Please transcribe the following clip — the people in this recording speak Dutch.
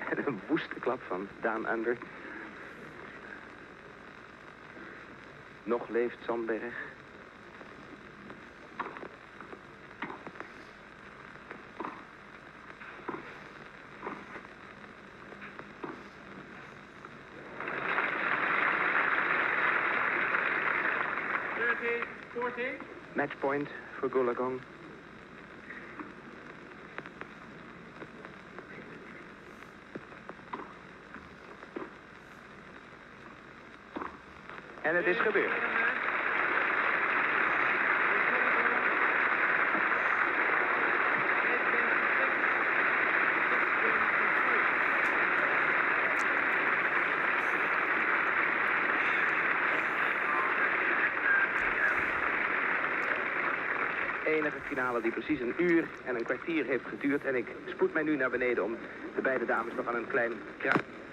En een woeste klap van Down Under. Nog leeft Sandberg. Matchpoint voor Goolagong. En het is gebeurd. Enige finale die precies een uur en een kwartier heeft geduurd. En ik spoed mij nu naar beneden om de beide dames nog aan een klein kruis